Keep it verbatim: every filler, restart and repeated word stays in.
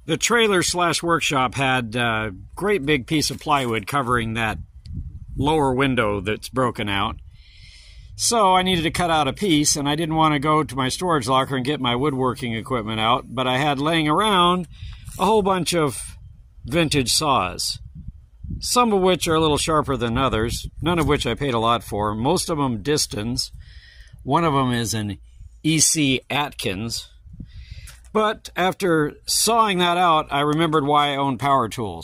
The trailer slash workshop had a great big piece of plywood covering that lower window that's broken out. So I needed to cut out a piece, and I didn't want to go to my storage locker and get my woodworking equipment out, but I had laying around a whole bunch of vintage saws, some of which are a little sharper than others, none of which I paid a lot for. Most of them Distons. One of them is an E C Atkins. But after sawing that out, I remembered why I own power tools.